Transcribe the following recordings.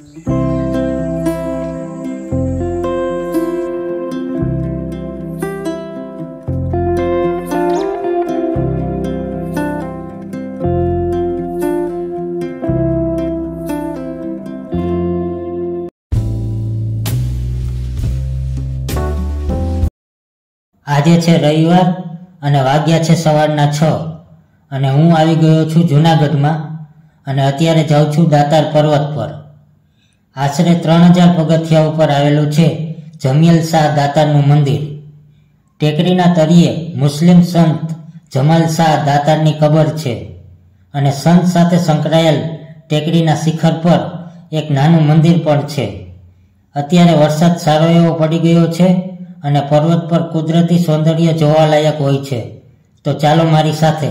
આજે છે રવિવાર અને વાગ્યા છે સવારના 6 અને હું આવી ગયો છું જૂનાગઢમાં અને અત્યારે જાઉં છું દાતાર પર્વત પર. આશરે 3000 પગથિયા ઉપર આવેલું છે જમિયલ શાહ દાતારનું મંદિર. ટેકરીના તળિયે મુસ્લિમ સંત જમાલ શાહ દાતારની કબર છે અને સંત સાથે સંકળાયેલ ટેકરીના શિખર પર એક નાનું મંદિર પણ છે. અત્યારે વરસાદ સારો એવો પડી ગયો છે અને પર્વત પર કુદરતી સૌંદર્ય જોવાલાયક હોય છે. તો ચાલો મારી સાથે.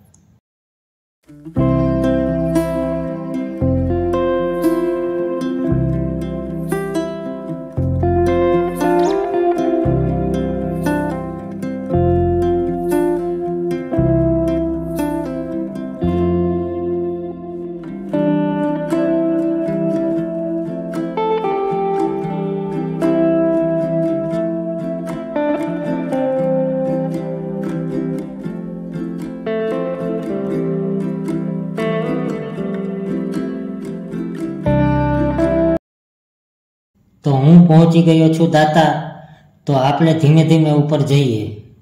તો હું પહોંચી ગયો છું દાતા. તો આપણે ધીમે ધીમે ઉપર જઈએ.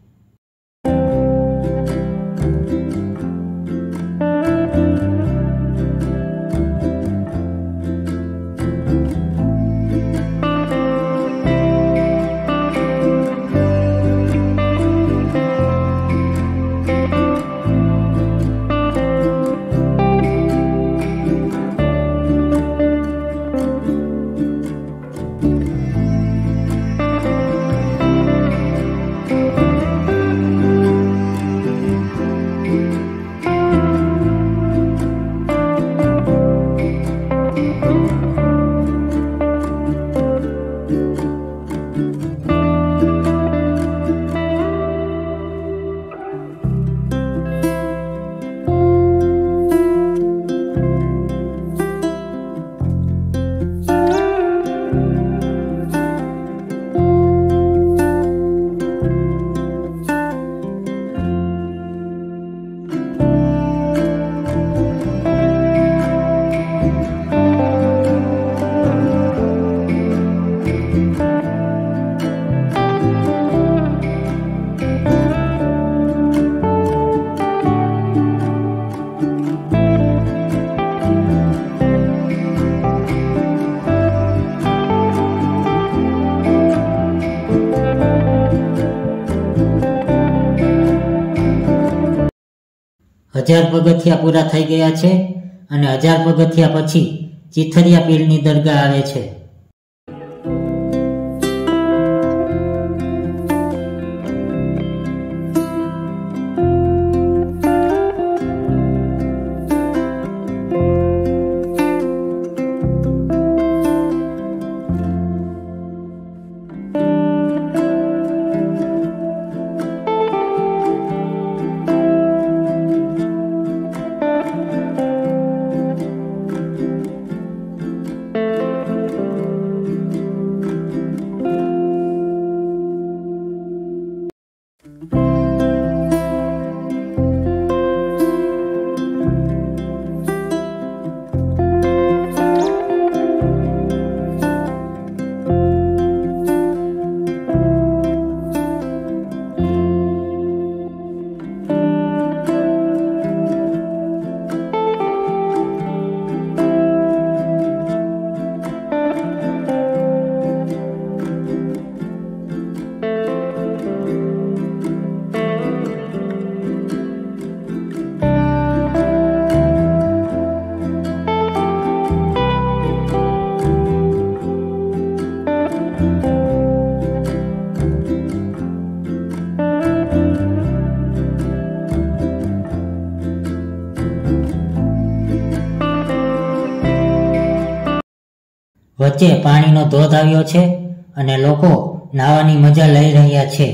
હજાર પગથિયા પૂરા થઈ ગયા છે અને 1000 પગથિયા પછી ચીથરિયા પીરની દરગાહ આવે છે. વચ્ચે પાણીનો ધોધ આવ્યો છે અને લોકો નાહવાની મજા લઈ રહ્યા છે.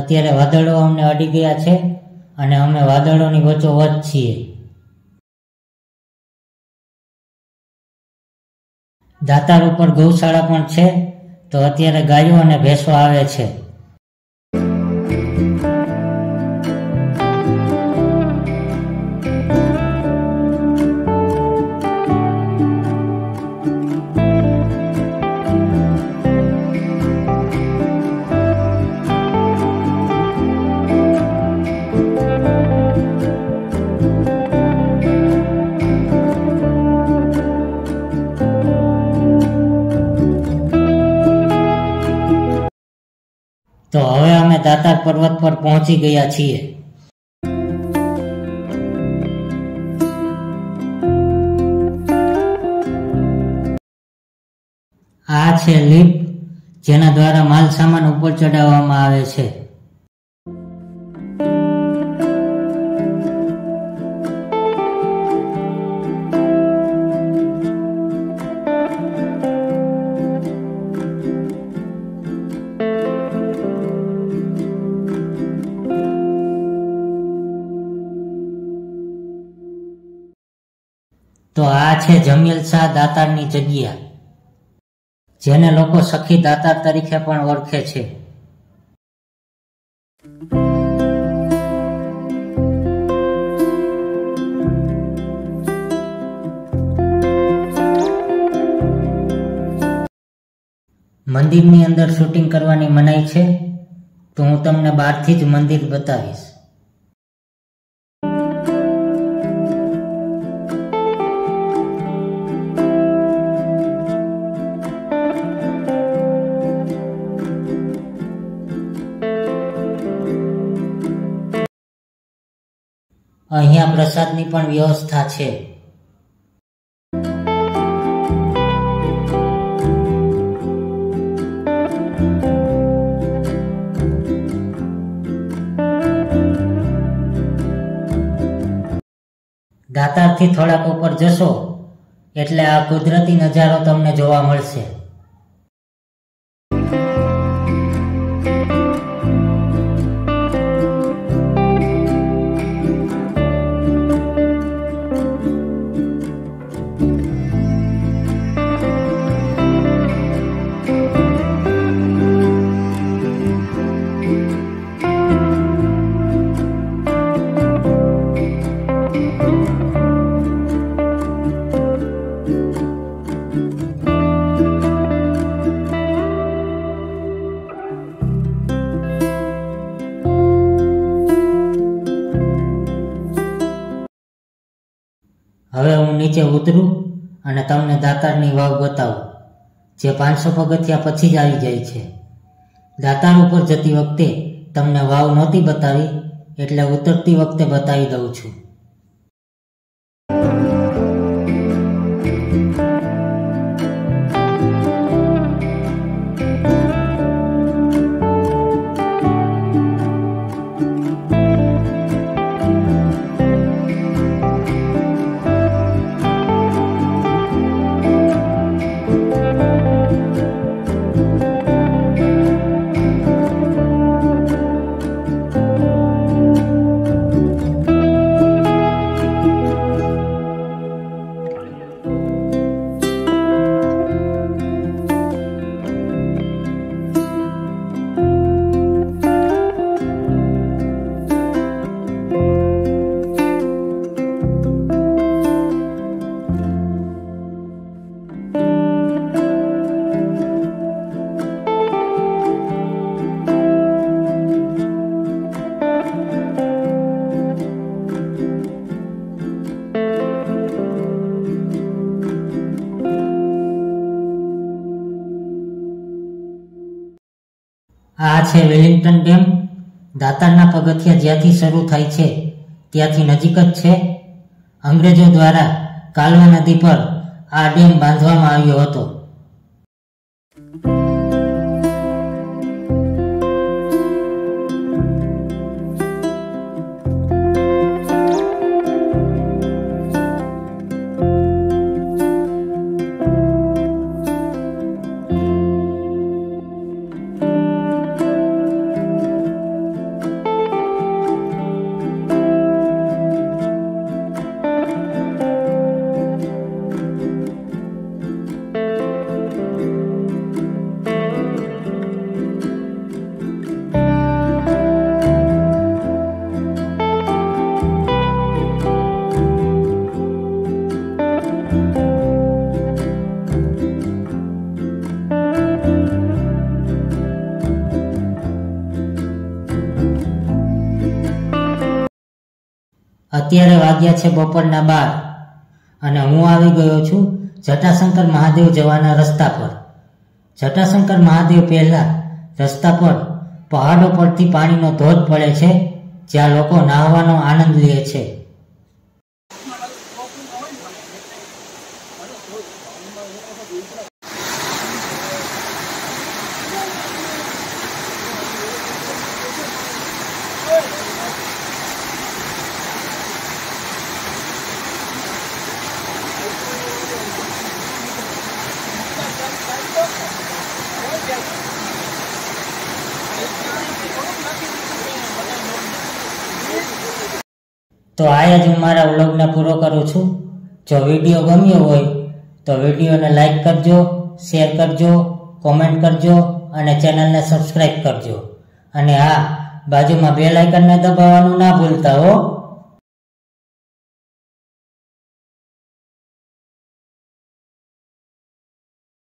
અત્યારે વાદળો અમને અડી ગયા છે અને અમે વાદળોની વચ્ચોવચ છીએ. દાતાર ઉપર ગૌશાળા પણ છે, તો અત્યારે ગાયો અને ભેંસો આવે છે. તો હવે અમે દાતાર પર્વત પર પહોંચી ગયા છીએ. આ છે લિફ્ટ, જેના દ્વારા માલ સામાન ઉપર ચડાવવામાં આવે છે. તો આ છે જમીલ શાહ દાતારની જગ્યા, જેને લોકો સખી દાતાર તરીકે પણ ઓળખે છે. મંદિરની અંદર શૂટિંગ કરવાની મનાઈ છે, તો હું તમને બહારથી જ મંદિર બતાવીશ. અહીંયા પ્રસાદની પણ વ્યવસ્થા છે. દાતારથી થોડાક ઉપર જશો એટલે આ કુદરતી નજારો તમને જોવા મળશે. હવે હું નીચે ઉતરું અને તમને દાતારની વાવ બતાવું, જે 500 પગથિયા પછી જ આવી જાય છે. દાતાર ઉપર જતી વખતે તમને વાવ નહોતી બતાવી, એટલે ઉતરતી વખતે બતાવી દઉં છું. આ છે વેલિંગ્ટન ડેમ. દાતારના પગથિયા જ્યાંથી શરૂ થાય છે ત્યાંથી નજીક જ છે. અંગ્રેજો દ્વારા કાલવા નદી પર આ ડેમ બાંધવામાં આવ્યો હતો. અત્યારે વાગ્યા છે બપોરના 12 અને હું આવી ગયો છું જટાશંકર મહાદેવ જવાના રસ્તા પર. જટાશંકર મહાદેવ પહેલા રસ્તા પર પહાડો પરથી પાણીનો ધોધ પડે છે, જ્યાં લોકો નાહવાનો આનંદ લે છે. તો આ જ હું મારા વ્લોગને પૂરો કરું છું. જો વિડીયો ગમ્યો હોય તો વિડીયોને લાઈક કરજો, શેર કરજો, કોમેન્ટ કરજો અને ચેનલને સબસ્ક્રાઈબ કરજો. અને હા, બાજુમાં બેલ આઇકનને દબાવવાનું ના ભૂલતા હો.